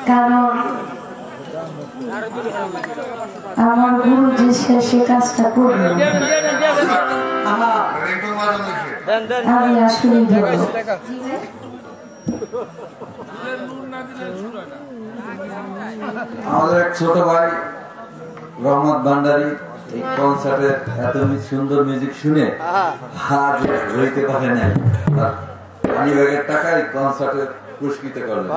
কারণ আমার গুরু যে সে কাজটা করবে আমি আসলেই আমাদের এক ছোট ভাই রহমত ভান্ডারী এই কনসার্টের এত সুন্দর মিউজিক শুনে হাত রইতে পারে নাই, পানি ব্যাগের টাকায় কনসার্টে পুরস্কৃত করলেন।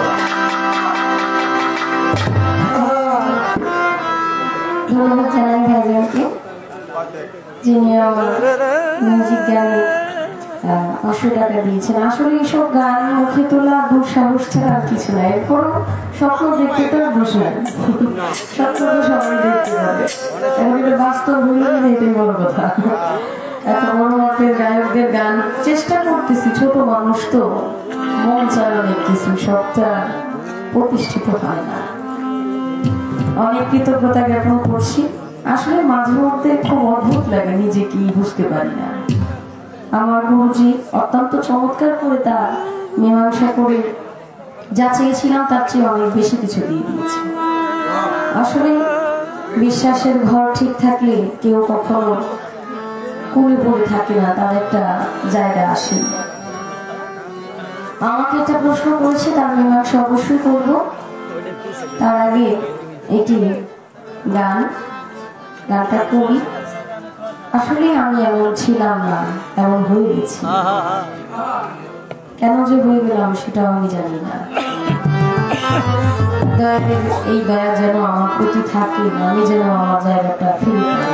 ধন্যবাদ জানাই ভাইজানকে, যিনি আমার মিউজিক গানে 500 টাকা দিয়েছেন। আসলে এইসব গান মুখে তোলা দুঃসাহস ছাড়া আর কিছু নাই। এরপরও স্বপ্ন দেখতে তো আর দোষ নাই, স্বপ্ন তো সবাই দেখতে পারে, এখন এটা বাস্তব হইলে এটাই বড় কথা। এত বড় মাপের গায়কদের গান চেষ্টা করতেছি, ছোট মানুষ তো মন চায় অনেক কিছু, সবটা প্রতিষ্ঠিত হয় না। অনেক কৃতজ্ঞতা জ্ঞাপন করছি। আসলে মাঝে মধ্যে খুব অদ্ভুত লাগে, নিজে কি বুঝতে পারি না। আমার গুরুজি অত্যন্ত চমৎকার করে তা মীমাংসা করে যা চেয়েছিলাম তার চেয়ে অনেক বেশি কিছু দিয়ে দিয়েছে। আসলে বিশ্বাসের ঘর ঠিক থাকলে কেউ কখনো কুড়ে পড়ে থাকে না, তার একটা জায়গা আসে। আমাকে একটা প্রশ্ন করেছে, তার মীমাংসা অবশ্যই করব। তার আগে এটি গানটা করি। আসলে আমি এমন ছিলাম না, এমন হয়ে গেছি। কেন যে হয়ে গেলাম সেটাও আমি জানি না। এই দয়া যেন আমার প্রতি থাকে, আমি যেন আমার জায়গাটা ফিরে পাই।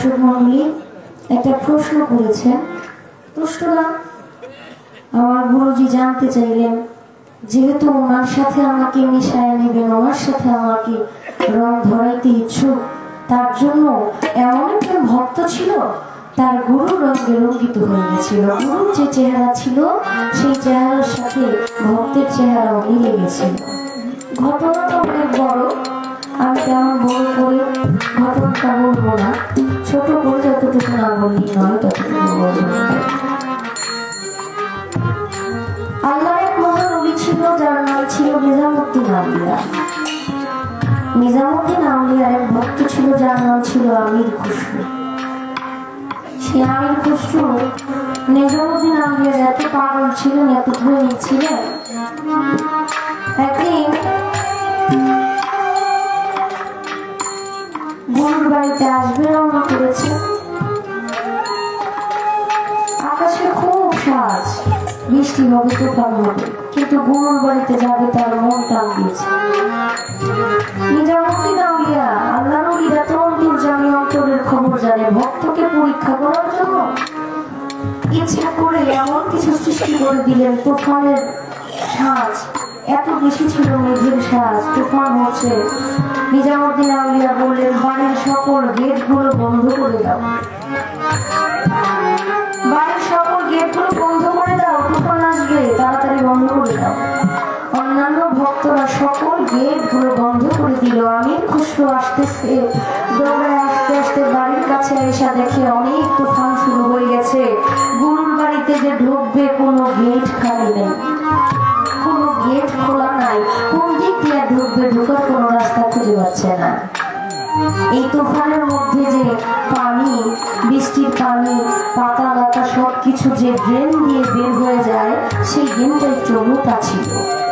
দর্শক মণ্ডলী একটা প্রশ্ন করেছেন। প্রশ্নটা আমার গুরুজি জানতে চাইলেন, যেহেতু ওনার সাথে আমাকে মিশায় নেবেন, ওনার সাথে আমাকে রং ধরাইতে ইচ্ছুক, তার জন্য এমন একজন ভক্ত ছিল তার গুরু রঙে রঙ্গিত হয়ে গেছিল। গুরুর যে চেহারা ছিল সেই চেহারার সাথে ভক্তের চেহারাও মিলে গেছিল। ঘটনাটা অনেক বড়, আমি তেমন বড় করে ঘটনাটা বলবো না, ছোট করে যতটুকু না বললি নয় ততটুকু বলবো। আল্লাহ এক মহানবী ছিল যার নাম ছিল নিজামুদ্দিন আউলিয়া। নিজামুদ্দিন আউলিয়ার এক ভক্ত ছিল যার নাম ছিল আমির খুসরু। সেই আমির খুসরু নিজামুদ্দিন আউলিয়ার এত পাগল ছিলেন, এত ধনী ছিলেন, একদিন গুরুর বাড়িতে আসবে রওনা করেছে। আকাশে খুব সাজ, বৃষ্টি হবে, তুফান হবে, কিন্তু গুরুর বাড়িতে যাবে তার মন টান দিয়েছে। নিজামুদ্দিন আউলিয়া আল্লাহর ওলিরা তো অন্তর্যামী, অন্তরের খবর জানে। ভক্তকে পরীক্ষা করার জন্য ইচ্ছা করে এমন কিছু সৃষ্টি করে দিলেন। তুফানের সাজ এত বেশি ছিল, মেঘের সাজ, তুফান হচ্ছে। নিজামুদ্দিন আউলিয়া বললেন, বাড়ির সকল গেট গুলো বন্ধ করে দাও, বাড়ির সকল গেট গুলো বন্ধ করে দাও, তুফান আসবে, তাড়াতাড়ি বন্ধ করে দাও। অন্যান্য ভক্তরা সকল গেট গুলো বন্ধ করে দিল। আমির খুসরু আসতেছে, দৌড়ায় আস্তে আস্তে বাড়ির কাছে এসে দেখে অনেক তুফান শুরু হয়ে গেছে। গুরুর বাড়িতে যে ঢুকবে কোনো গেট খালি নেই, কোনো গেট খোলা নাই, কোন দিক দিয়ে ঢুকবে, ঢুকার কোনো রাস্তা খুঁজে পাচ্ছে না। এই তুফানের মধ্যে যে পানি, বৃষ্টির পানি, পাতা লাতা সবকিছু যে ড্রেন দিয়ে বের হয়ে যায়, সেই ড্রেনটা একটু মোটা ছিল।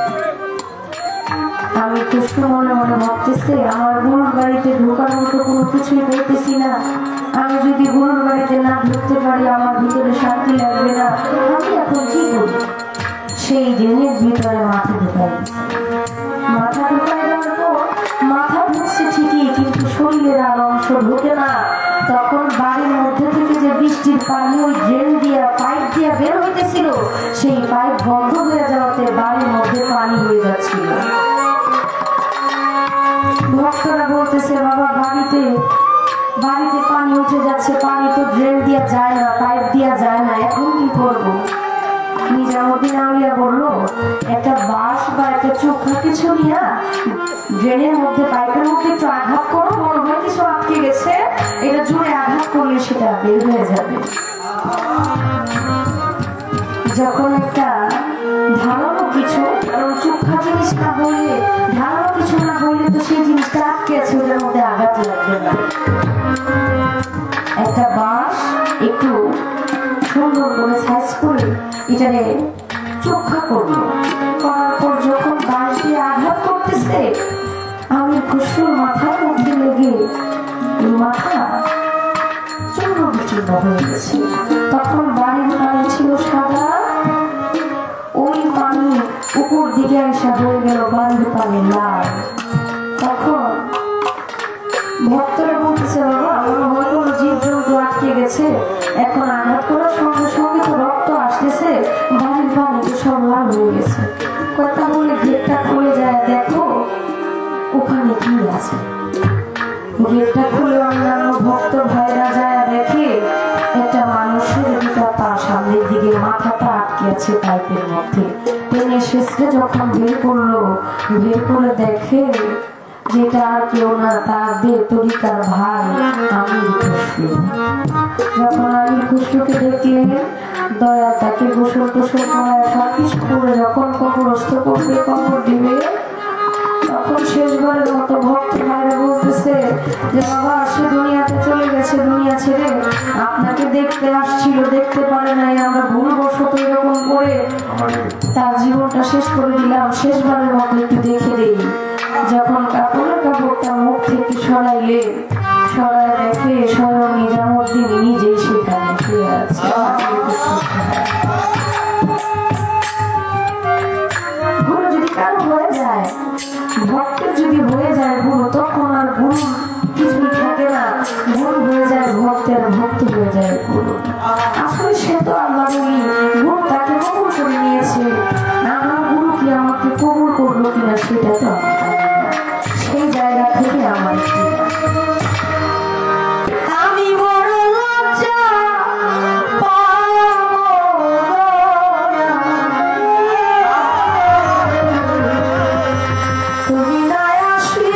আমি কষ্ট মনে মনে ভাবতেছি, আমার গুরুর বাড়িতে ঢোকার মতো কোনো কিছুই পেতেছি না। আমি যদি গুরুর বাড়িতে না ঢুকতে পারি, আমার ভিতরে শান্তি লাগবে না। আমি এখন কি করি? সেই ড্রেনের ভিতরে মাথা ঢুকাই দিচ্ছে। মাথা ঢুকাই দেওয়ার পর মাথা ঢুকছে ঠিকই, কিন্তু শরীরের আর অংশ ঢুকে না। তখন বাড়ির মধ্যে থেকে যে বৃষ্টির পানি ওই ড্রেন দিয়া, পাইপ দিয়া বের হইতেছিল, সেই পাইপ বন্ধ হয়ে যাওয়াতে বাড়ির মধ্যে পানি হয়ে যাচ্ছিল। ভক্তরা বলতেছে, বাবা বাড়িতে পানি উঠে যাচ্ছে, পানি তো ড্রেন দিয়া যায় না, পাইপ দিয়া যায় না, এখন কি করবো? নিজামুদ্দিন আউলিয়া বললো, একটা বাঁশ বা একটা চোখা কিছু নিয়ে ড্রেনের মধ্যে, পাইপের মধ্যে একটু আঘাত করো, মনে হয় কিছু আটকে গেছে, এটা জোরে আঘাত করলে সেটা বের হয়ে যাবে। যখন একটা ধারালো কিছু, কারণ চোখা জিনিস না হইলে, ধারালো কিছু না হইলে তো সেই জিনিসটা আটকে আছে, ওটার মধ্যে আঘাত লাগবে না। একটা বাঁশ একটু সুন্দর করে সাইজ করে এটারে চোখা করলো, করার পর যখন বাঁশ দিয়ে আঘাত করতেছে, আমি খুশরুর মাথার মধ্যে লেগে মাথা চূর্ণ বিচূর্ণ হয়ে গেছে। তখন বাড়ির পানি ছিল সাদা, ওই পানি উপর দিকে আসা হয়ে গেল বাড়ির পানি লাল। তখন ভক্তরা বলতেছে, বাবা মনে হয় কোনো জীবজন্তু আটকে গেছে, এখন আঘাত করার সঙ্গে সঙ্গে তো রক্ত আসতেছে, বাড়ির পানি তো সব লাল হয়ে গেছে। কথা বলে গেটটা খুলে যায়, দেখো ওখানে কি আছে। গেটটা খুলে অন্যান্য ভক্ত ভাইরা যায়, দেখে একটা মানুষের দুটা পা সামনের দিকে, মাথাটা আটকে আছে পাইপের মধ্যে। টেনে শেষে যখন বের করলো, বের করে দেখে যেটা আর কেউ না, তার তরিকার ভাই আমির খুসরু। যখন আমির খুসরুকে দেখলে, দয়া তাকে গোসল টোসল করায় সবকিছু করে যখন কবরস্থ করবে, কবর দিবে, তখন শেষবারের মতো ভক্ত ভাইরা বলতেছে যে, বাবা সে দুনিয়াতে চলে গেছে, দুনিয়া ছেড়ে আপনাকে দেখতে আসছিল, দেখতে পারে নাই, আমরা ভুলবশত এরকম করে তার জীবনটা শেষ করে দিলাম, শেষবারের মতো একটু দেখে দিই। যখন কাপড়টা মুখ থেকে সরাইলে, সরাই দেখে স্বয়ং নিজামুদ্দিন নিজেই সেখানে শুয়ে আছে। গুরু যদি কারো হয়ে যায়, ভক্তের যদি হয়ে যায় গুরু, তখন আর গুরু কিছুই থাকে না, গুরু হয়ে যায় ভক্তের তো আল্লাহ বলি গুরু তাকে কবুল করে নিয়েছে, আমার গুরু কি আমাকে কবুল করলো কিনা সেটা তো আমি জানি না। সেই জায়গা থেকে আমার আমি বড় লজ্জা তুমি না আসি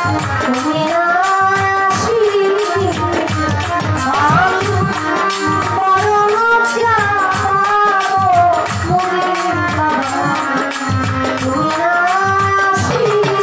তুমি না আসিলে আমি মরণ যাবো মরে বাবা তুমি না আসিলে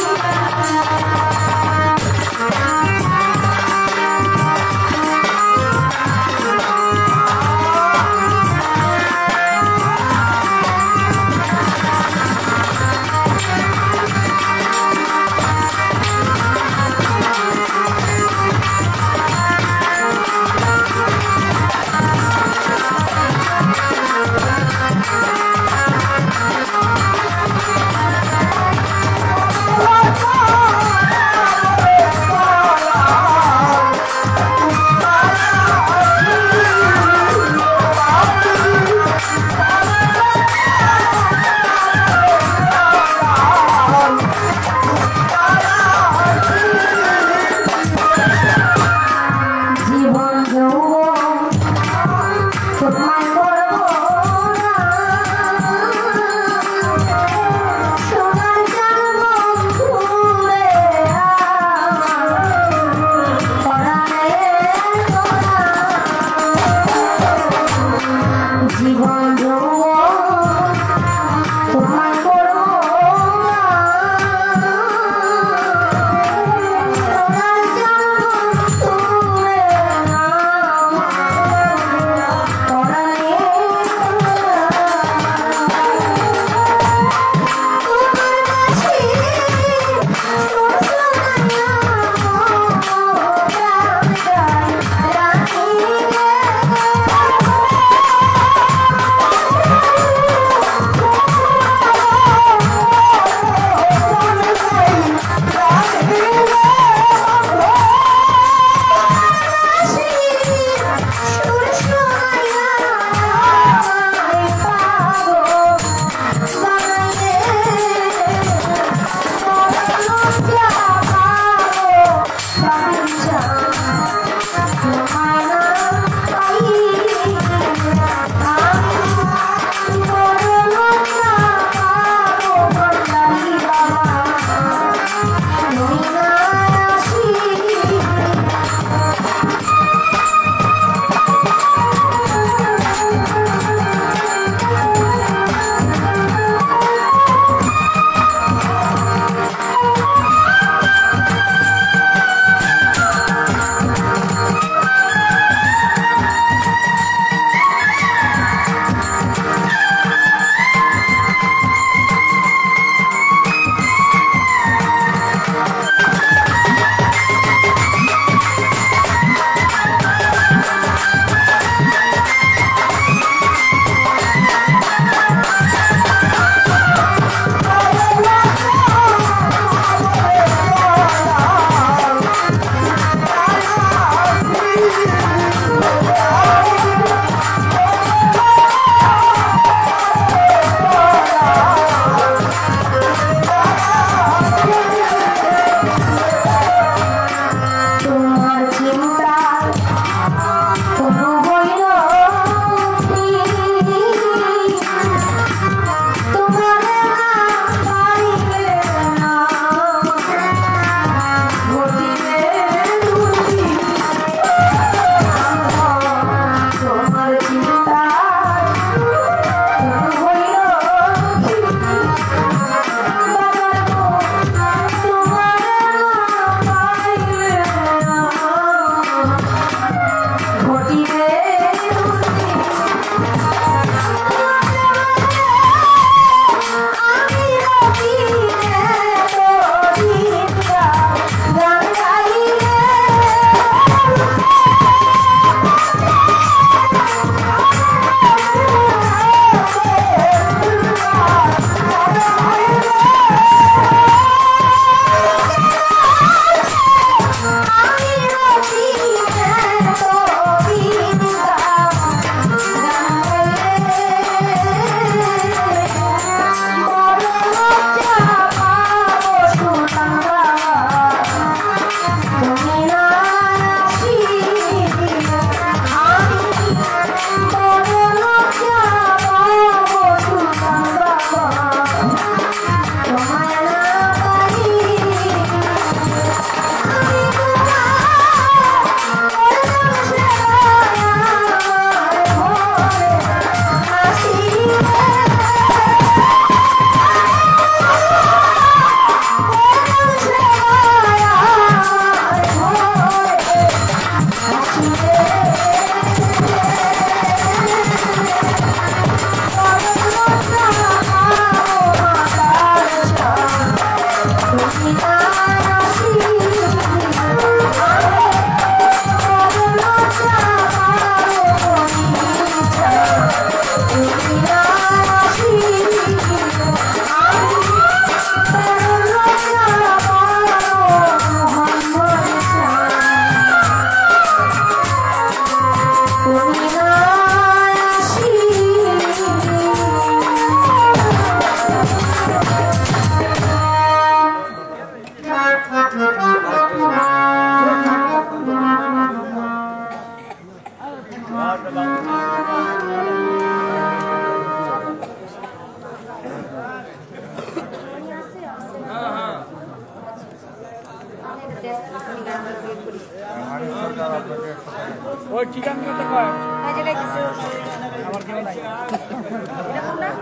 ওই ঠিকানা তো কয় এই জায়গায় কিছু আমার কেউ নাই এরকম না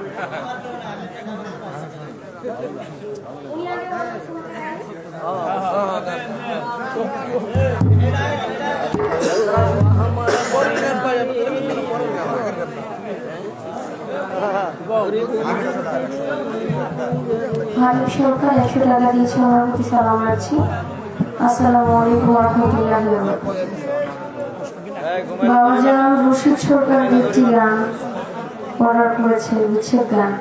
উনি আগে হাবিব সরকার 100 টাকা দিয়েছে আমার প্রতি সালাম রাখছি আসসালামু আলাইকুম ওয়া রাহমাতুল্লাহি ওয়া বারাকাতুহু বাবাজান রশিদ সরকার একটি গান অর্ডার করেছে উচ্ছেদ গান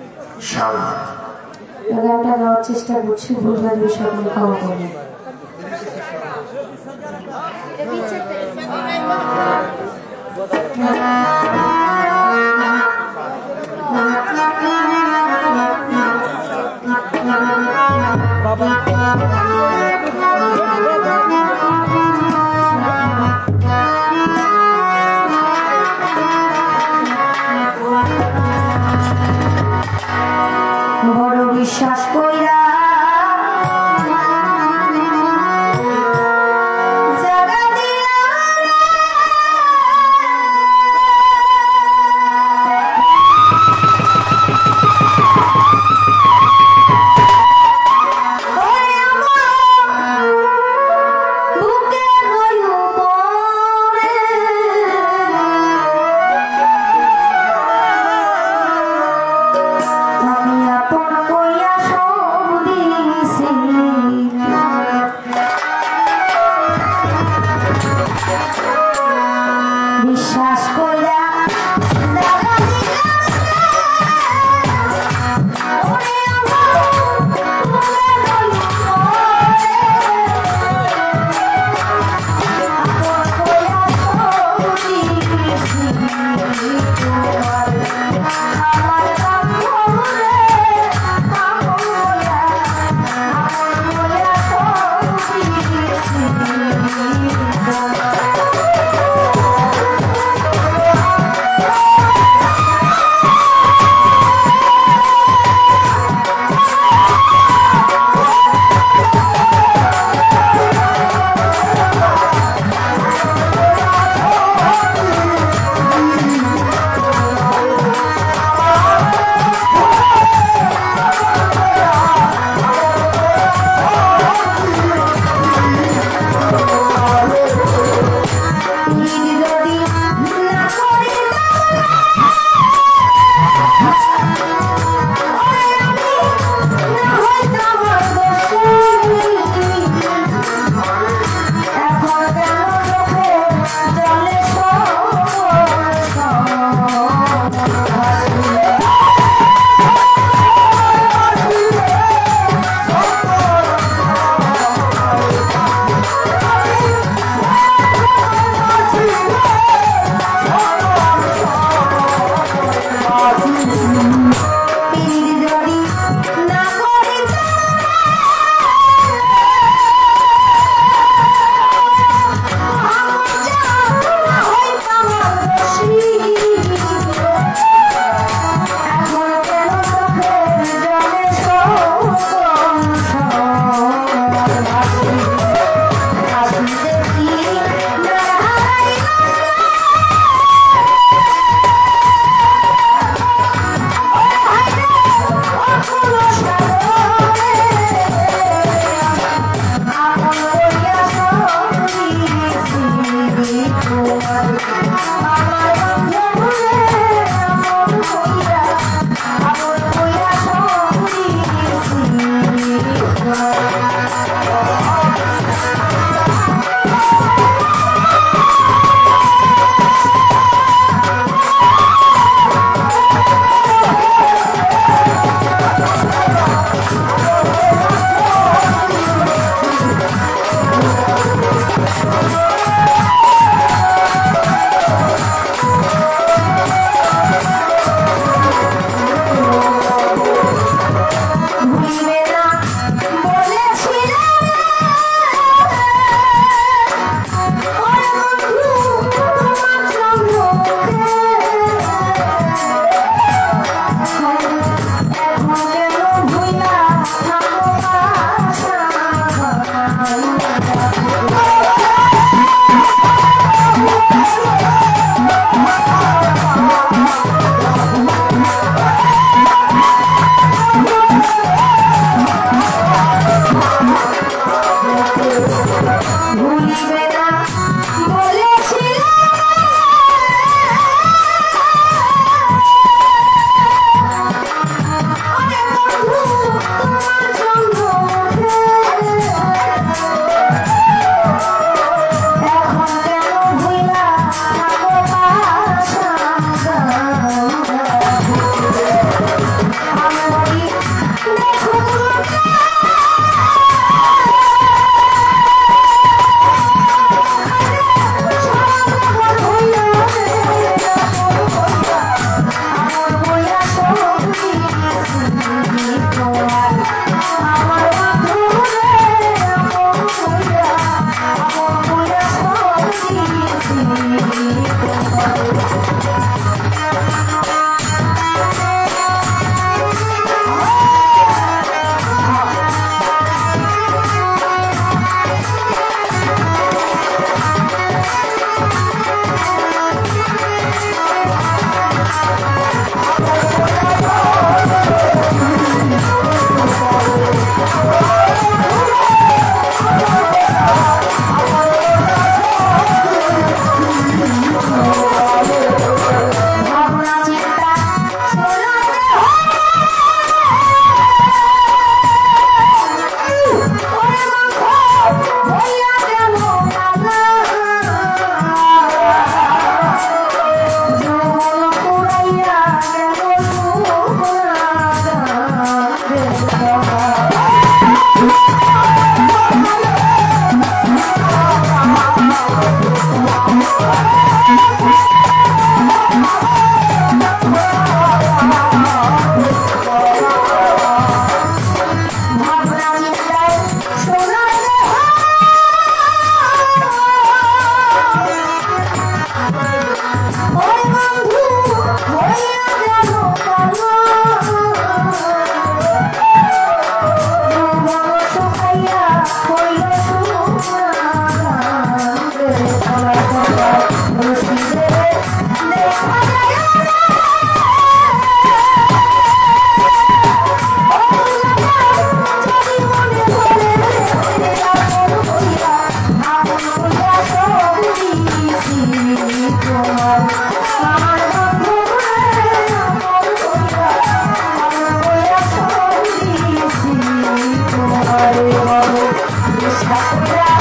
গানটা গাওয়ার চেষ্টা করছি ভুলভাল বিষয় ক্ষমা করবেন বড় বিশ্বাস কইরা জাগা দিয়া একটা